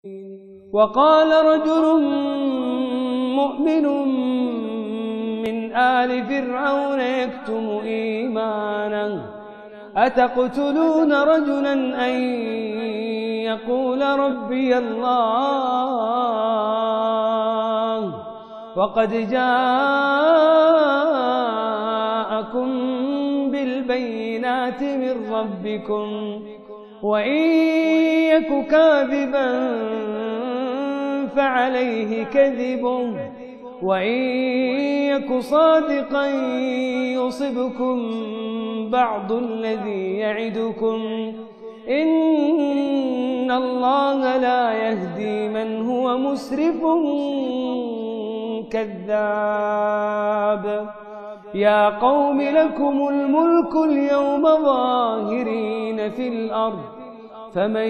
وقال رجل مؤمن من آل فرعون يكتم إيمانه أتقتلون رجلا أن يقول ربي الله وقد جاءكم بالبينات من ربكم وإن يك كاذبا فعليه كذبه وإن يك صادقا يصبكم بعض الذي يعدكم إن الله لا يهدي من هو مسرف كذاب. يا قوم لكم الملك اليوم ظاهرين في الأرض فمن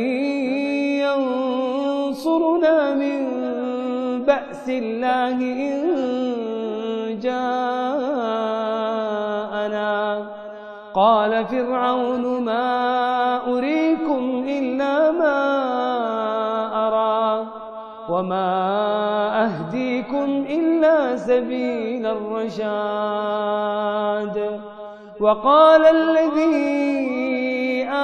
ينصرنا من بأس الله إن جاءنا قال فرعون ما أريكم إلا ما أرى وما أهديكم إلا سبيل الرشاد. وقال الذي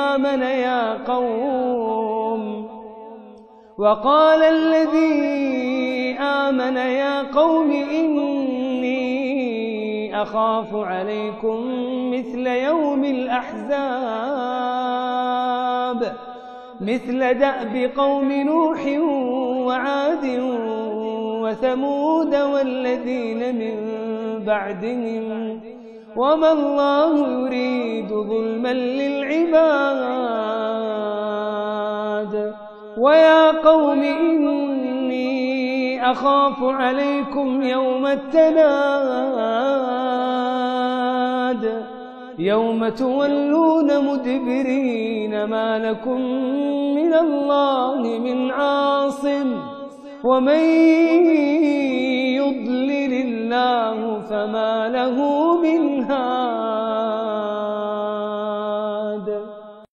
آمن يا قوم إني أخاف عليكم مثل يوم الأحزاب مثل دأب قوم نوح وعاد وثمود والذين من بعدهم وما الله يريد ظلما للعباد. ويا قوم إني أخاف عليكم يوم التناد يوم تولون مدبرين ما لكم من الله من عاصم ومن يضلل الله فما له من هاد.